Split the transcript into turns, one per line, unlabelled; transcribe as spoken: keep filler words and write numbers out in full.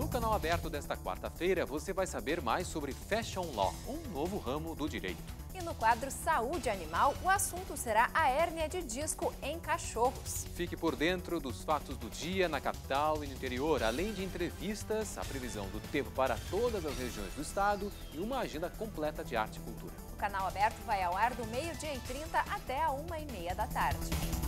No canal aberto desta quarta-feira, você vai saber mais sobre Fashion Law, um novo ramo do direito.
E no quadro Saúde Animal, o assunto será a hérnia de disco em cachorros.
Fique por dentro dos fatos do dia na capital e no interior, além de entrevistas, a previsão do tempo para todas as regiões do estado e uma agenda completa de arte e cultura.
O canal aberto vai ao ar do meio-dia e trinta até a uma e meia da tarde.